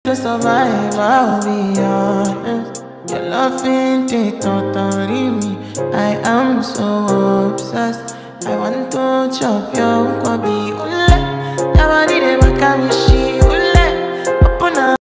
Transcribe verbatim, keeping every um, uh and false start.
To survive, I'll be honest. Your love ain't it totally me. I am so obsessed. I want to chop your kwabi.